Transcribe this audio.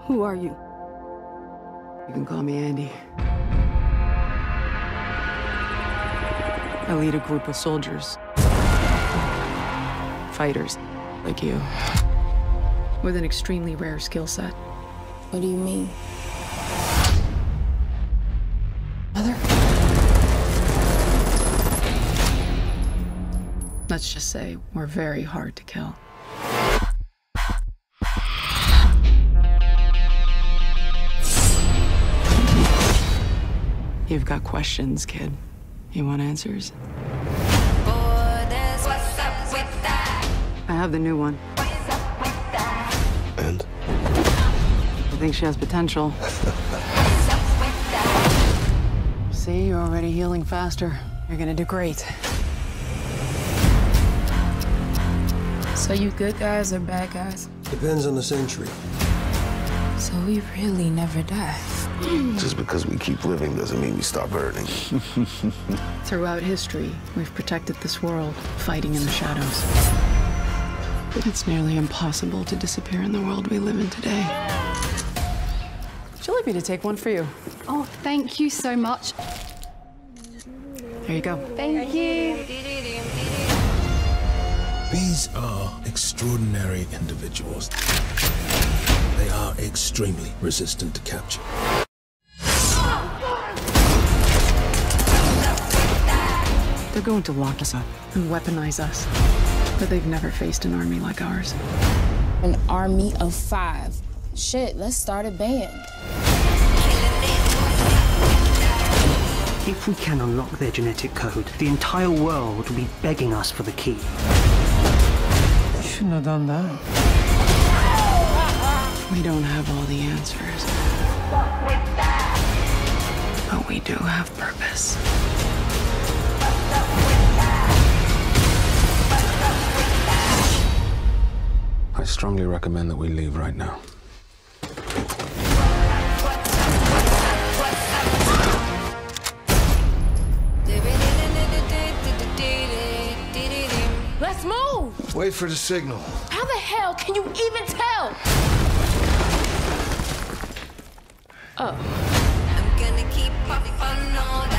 Who are you? You can call me Andy. I lead a group of soldiers. Fighters, like you. With an extremely rare skill set. What do you mean? Mother? Let's just say we're very hard to kill. You've got questions, kid. You want answers? I have the new one. And? I think she has potential. See, you're already healing faster. You're gonna do great. So you good guys or bad guys? Depends on the century. So we really never die. Just because we keep living doesn't mean we stop hurting. Throughout history, we've protected this world, fighting in the shadows. It's nearly impossible to disappear in the world we live in today. Would you like me to take one for you? Oh, thank you so much. There you go. Thank you. These are extraordinary individuals. They are extremely resistant to capture. They're going to lock us up and weaponize us. But they've never faced an army like ours. An army of 5. Shit, let's start a band. If we can unlock their genetic code, the entire world will be begging us for the key. You shouldn't have done that. We don't have all the answers. But we do have purpose. I strongly recommend that we leave right now. Let's move! Wait for the signal. How the hell can you even tell? I'm gonna keep puffing on all that.